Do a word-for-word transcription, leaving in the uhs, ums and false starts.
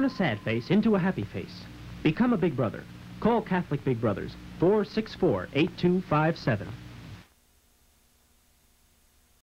Turn a sad face into a happy face. Become a Big Brother. Call Catholic Big Brothers, four six four, eight two five seven.